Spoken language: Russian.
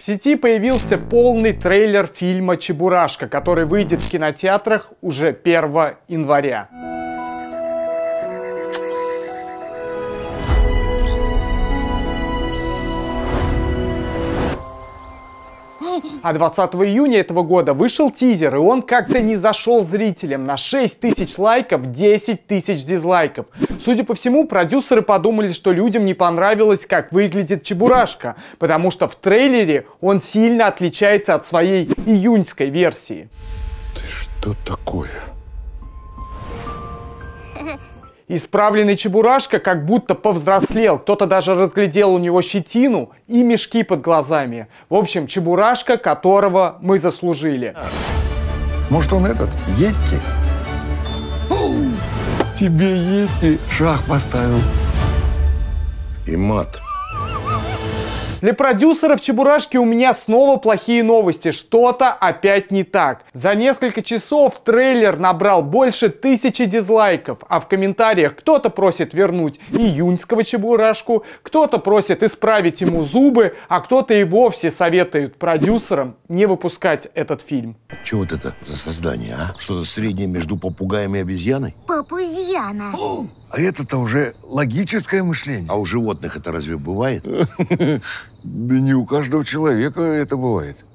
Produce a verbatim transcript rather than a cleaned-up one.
В сети появился полный трейлер фильма «Чебурашка», который выйдет в кинотеатрах уже первого января. А двадцатого июня этого года вышел тизер, и он как-то не зашел зрителям. На шесть тысяч лайков, десять тысяч дизлайков. Судя по всему, продюсеры подумали, что людям не понравилось, как выглядит Чебурашка, потому что в трейлере он сильно отличается от своей июньской версии. Ты что такое? Исправленный Чебурашка как будто повзрослел, кто-то даже разглядел у него щетину и мешки под глазами. В общем, Чебурашка, которого мы заслужили. Может, он этот, Йети? Тебе Йети шах поставил. И мат. Для продюсеров Чебурашки у меня снова плохие новости. Что-то опять не так. За несколько часов трейлер набрал больше тысячи дизлайков, а в комментариях кто-то просит вернуть июньского Чебурашку, кто-то просит исправить ему зубы, а кто-то и вовсе советует продюсерам не выпускать этот фильм. Что вот это за создание, а? Что-то среднее между попугаем и обезьяной? Папузьяна. А это-то уже логическое мышление. А у животных это разве бывает? Да не у каждого человека это бывает.